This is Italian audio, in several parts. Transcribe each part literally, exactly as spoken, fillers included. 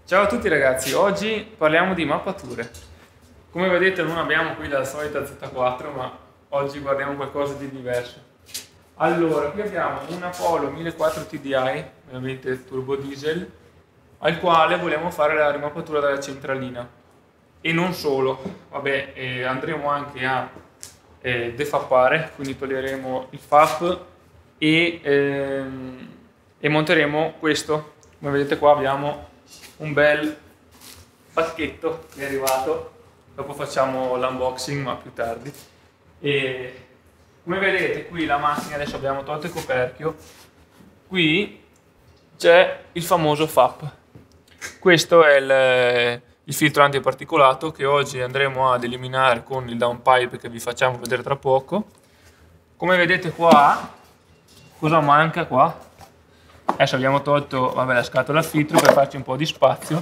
Ciao a tutti ragazzi, oggi parliamo di mappature. Come vedete non abbiamo qui la solita Z quattro, ma oggi guardiamo qualcosa di diverso. Allora, qui abbiamo un Apollo millequattrocento T D I, ovviamente turbo diesel, al quale vogliamo fare la rimappatura della centralina. E non solo, vabbè, eh, andremo anche a eh, defappare, quindi toglieremo il F A P e, ehm, e monteremo questo. Come vedete qua abbiamo un bel pacchetto che è arrivato, dopo facciamo l'unboxing ma più tardi. E come vedete qui la macchina, adesso abbiamo tolto il coperchio, qui c'è il famoso F A P. Questo è il, il filtro antiparticolato che oggi andremo ad eliminare con il downpipe che vi facciamo vedere tra poco. Come vedete qua, cosa manca qua? Adesso abbiamo tolto vabbè, la scatola al filtro per farci un po' di spazio.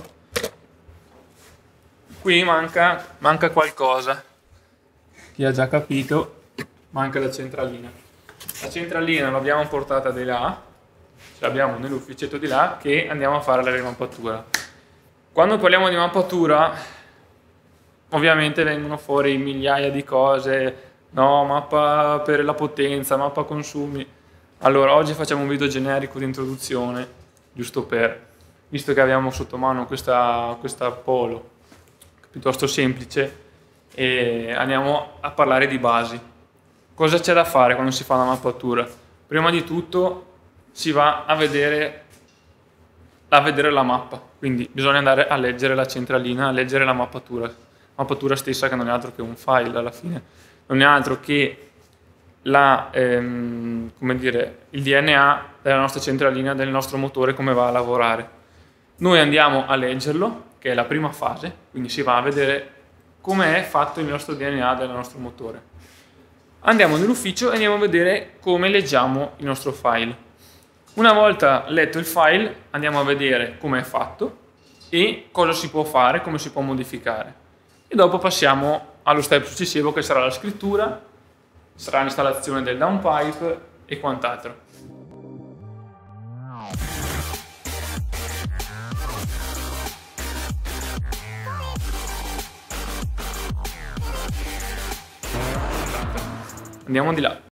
Qui manca, manca qualcosa. Chi ha già capito, manca la centralina. La centralina l'abbiamo portata di là, ce l'abbiamo nell'ufficetto di là, che andiamo a fare la rimappatura. Quando parliamo di mappatura, ovviamente vengono fuori migliaia di cose, no, mappa per la potenza, mappa consumi. Allora, oggi facciamo un video generico di introduzione, giusto per, visto che abbiamo sotto mano questa, questa Apollo, piuttosto semplice, e andiamo a parlare di basi. Cosa c'è da fare quando si fa una mappatura? Prima di tutto si va a vedere, a vedere la mappa, quindi bisogna andare a leggere la centralina, a leggere la mappatura, mappatura stessa che non è altro che un file alla fine, non è altro che La, ehm, come dire, il D N A della nostra centralina, del nostro motore, come va a lavorare. Noi andiamo a leggerlo, che è la prima fase, quindi si va a vedere come è fatto il nostro D N A del nostro motore. Andiamo nell'ufficio e andiamo a vedere come leggiamo il nostro file. Una volta letto il file andiamo a vedere come è fatto e cosa si può fare, come si può modificare. E dopo passiamo allo step successivo che sarà la scrittura, sarà l'installazione del downpipe e quant'altro. Andiamo di là.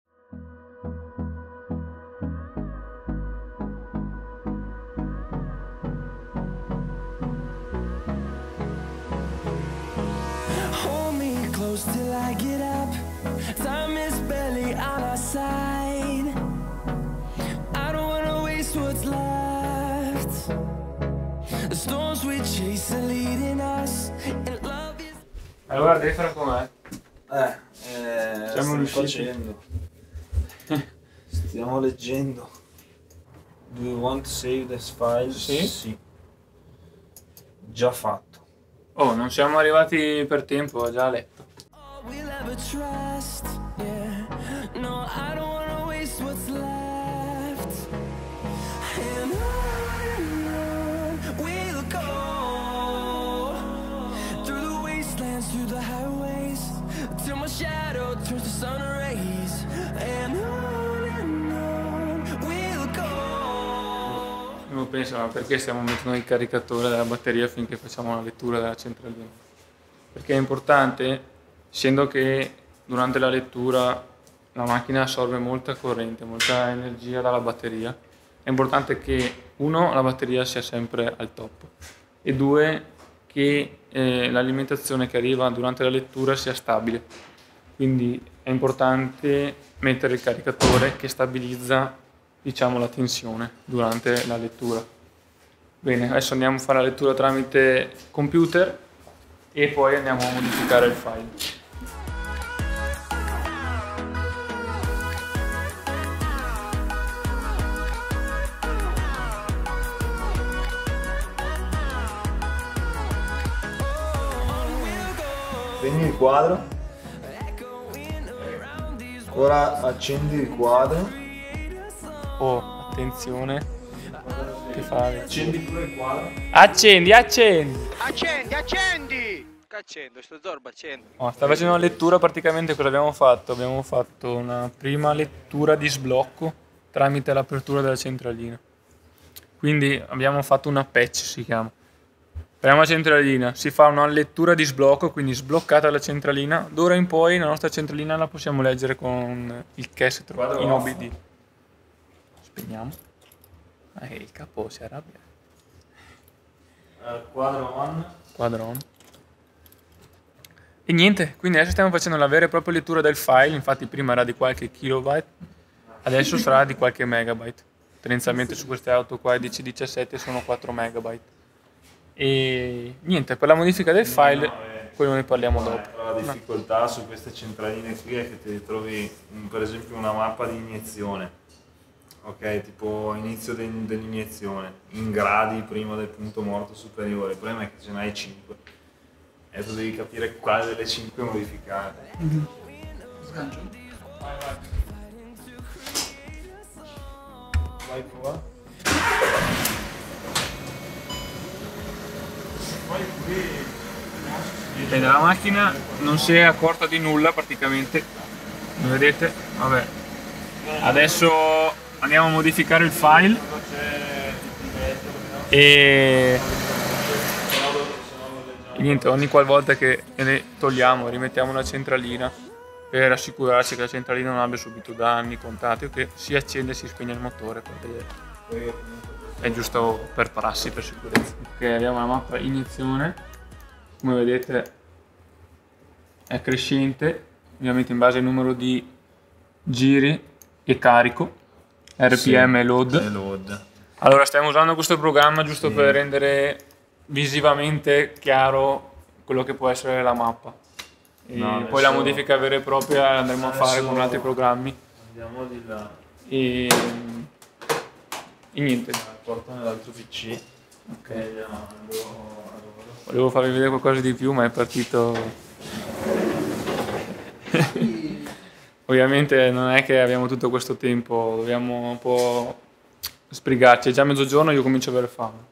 Hold me close till I get up. Time is barely on our side. I don't wanna waste what's left. The storms we chase are leading us, and love is... Allora devi fare com'è? Eh, eh Siamo stiamo riusciti. facendo. Stiamo leggendo. Do you want to save this file? Sì. Sì. Già fatto. Oh, non siamo arrivati per tempo, ho già letto. all we'll ever trust. Yeah, no, I don't wanna waste what's left. And on we'll go through the wastelands, through the highways, till my shadow turns to sun rays. And on and on we'll go. Uno pensa, ma perché stiamo mettendo il caricatore della batteria finché facciamo la lettura della centralina? Perché è importante, essendo che durante la lettura la macchina assorbe molta corrente, molta energia dalla batteria, è importante che uno, la batteria sia sempre al top e due, che eh, l'alimentazione che arriva durante la lettura sia stabile. Quindi è importante mettere il caricatore che stabilizza, diciamo, la tensione durante la lettura. Bene, adesso andiamo a fare la lettura tramite computer e poi andiamo a modificare il file. Spegni il quadro. Ora accendi il quadro. Oh, attenzione. Che fai? Accendi pure il quadro. Accendi, accendi! Accendi, accendi! Che accendo? Sto zorba accendo. Oh, sta facendo una lettura, praticamente cosa abbiamo fatto? Abbiamo fatto una prima lettura di sblocco tramite l'apertura della centralina. Quindi abbiamo fatto una patch, si chiama. Prendiamo la centralina, si fa una lettura di sblocco, quindi sbloccata la centralina. D'ora in poi la nostra centralina la possiamo leggere con il cassette in O B D. Spegniamo. Ah, il capo si arrabbia. Uh, quadro on. Quadro on. E niente, quindi adesso stiamo facendo la vera e propria lettura del file. Infatti prima era di qualche kilobyte, adesso sarà di qualche megabyte. Tendenzialmente su queste auto qua D C diciassette sono quattro megabyte. E niente, per la modifica del file, no, eh, quello ne parliamo dopo. La difficoltà no. su queste centraline qui è che ti ritrovi per esempio una mappa di iniezione, ok, tipo inizio de dell'iniezione, in gradi prima del punto morto superiore. Il problema è che ce n'hai cinque e tu devi capire quale delle cinque modificare. Mm-hmm. Vai, vai. Vai qua. Bene, la macchina non si è accorta di nulla praticamente, come vedete. Vabbè, adesso andiamo a modificare il file e, e niente, ogni qualvolta che ne togliamo rimettiamo la centralina per assicurarci che la centralina non abbia subito danni, contatti o che si accende e si spegne il motore per vedere. È giusto per prassi, per sicurezza. Ok, abbiamo la mappa iniezione, come vedete è crescente, ovviamente in base al numero di giri e carico, R P M sì, e load. E load. Allora stiamo usando questo programma giusto sì. per rendere visivamente chiaro quello che può essere la mappa. E no, adesso... poi la modifica vera e propria la andremo adesso... a fare con altri programmi. Andiamo di là. E, e niente. Porto nell'altro P C. Ok. Volevo farvi vedere qualcosa di più, ma è partito. Ovviamente non è che abbiamo tutto questo tempo, dobbiamo un po' sbrigarci. È già mezzogiorno e io comincio ad avere fame.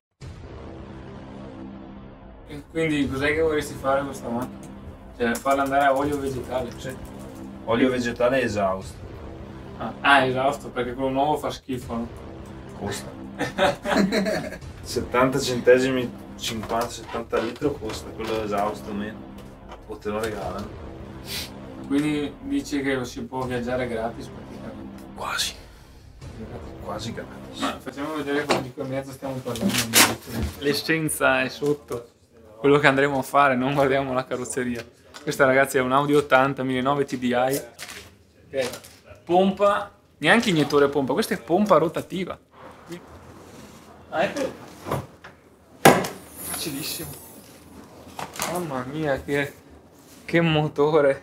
E quindi cos'è che vorresti fare questa macchina? Cioè farla andare a olio vegetale? Sì. Olio vegetale e esausto. Ah, ah, esausto, perché quello nuovo fa schifo, no? Costa. settanta centesimi, cinquanta settanta litri costa quello esausto meno. O te lo regalano. Quindi dici che si può viaggiare gratis praticamente? Quasi. Quasi gratis. Ma facciamo vedere di che mezzo stiamo parlando. L'essenza è sotto. Quello che andremo a fare, non guardiamo la carrozzeria. Questa ragazzi è un Audi ottanta millenovecento T D I. Okay. Pompa, neanche iniettore pompa, questa è pompa rotativa. Ah, ecco. Facilissimo. Mamma mia, che, che motore.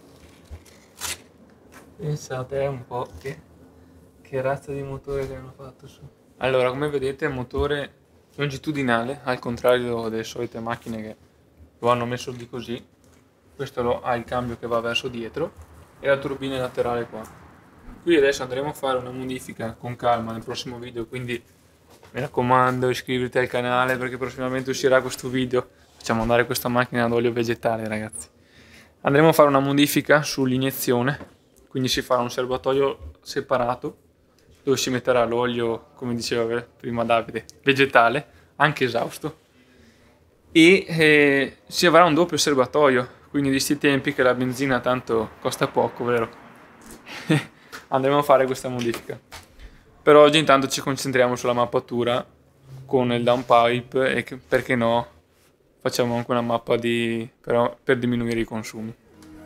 Pensate un po' che, che razza di motore che hanno fatto su. Allora, come vedete, il motore longitudinale, al contrario delle solite macchine che lo hanno messo di così. Questo lo, ha il cambio che va verso dietro e la turbina laterale qua. Qui adesso andremo a fare una modifica con calma nel prossimo video, quindi mi raccomando iscriviti al canale perché prossimamente uscirà questo video. Facciamo andare questa macchina ad olio vegetale, ragazzi. Andremo a fare una modifica sull'iniezione, quindi si farà un serbatoio separato dove si metterà l'olio, come diceva prima Davide, vegetale, anche esausto, e eh, si avrà un doppio serbatoio, quindi di sti tempi che la benzina tanto costa poco, vero? Andremo a fare questa modifica. Per oggi intanto ci concentriamo sulla mappatura con il downpipe e che, perché no, facciamo anche una mappa di, però, per diminuire i consumi.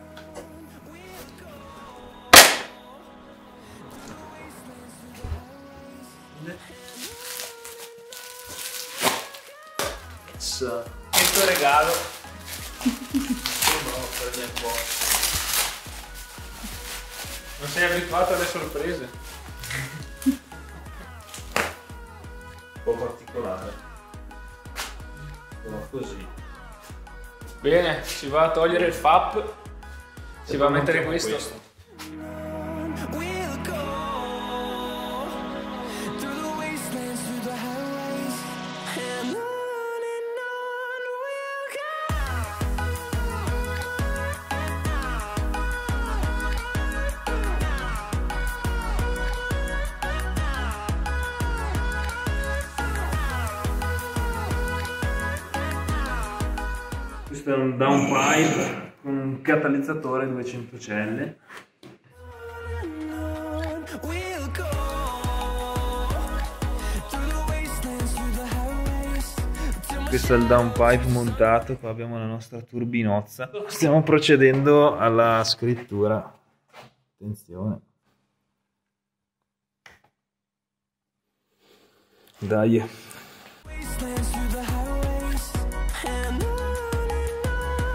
Questo regalo non sei abituato alle sorprese? Un po' particolare, però così. Bene, si va a togliere il F A P, si va a mettere questo. questo. Questo è un downpipe con un catalizzatore duecento celle. We'll go through the wastelands, through the highways, till my Questo è il downpipe montato, qua abbiamo la nostra turbinozza. Stiamo procedendo alla scrittura. Attenzione. Dai. wastelands, through the highways, and on and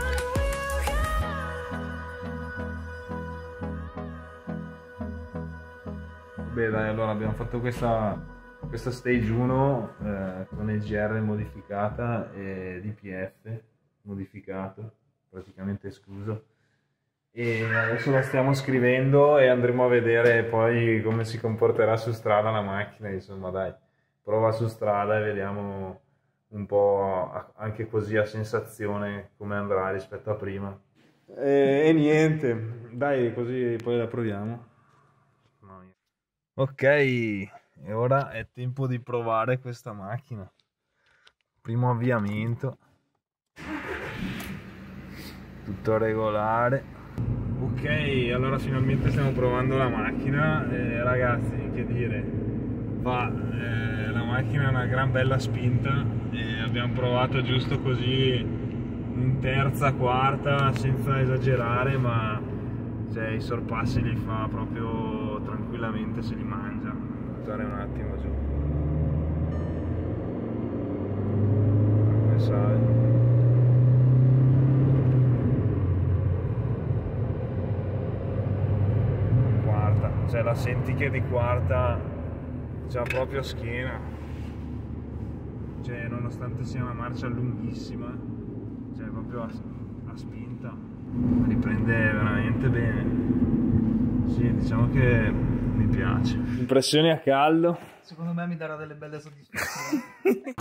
on. Beh dai, allora abbiamo fatto questa, questa stage uno eh, con E G R modificata e D P F modificato, praticamente escluso. E adesso la stiamo scrivendo e andremo a vedere poi come si comporterà su strada la macchina, insomma dai, prova su strada e vediamo un po' a- anche così a sensazione come andrà rispetto a prima. E, e niente, dai, così poi la proviamo. Ok, e ora è tempo di provare questa macchina. Primo avviamento. Tutto regolare. Ok, allora finalmente stiamo provando la macchina. Eh, ragazzi, che dire, va, eh, la macchina ha una gran bella spinta e abbiamo provato giusto così in terza, quarta, senza esagerare, ma cioè, i sorpassi li fa proprio tranquillamente, se li mangia. Stare un attimo giù. Come sale. Quarta, cioè la senti che di quarta c'ha proprio schiena, cioè nonostante sia una marcia lunghissima, cioè proprio a, a spinta, riprende veramente bene. Sì, diciamo che mi piace. Impressioni a caldo? Secondo me mi darà delle belle soddisfazioni.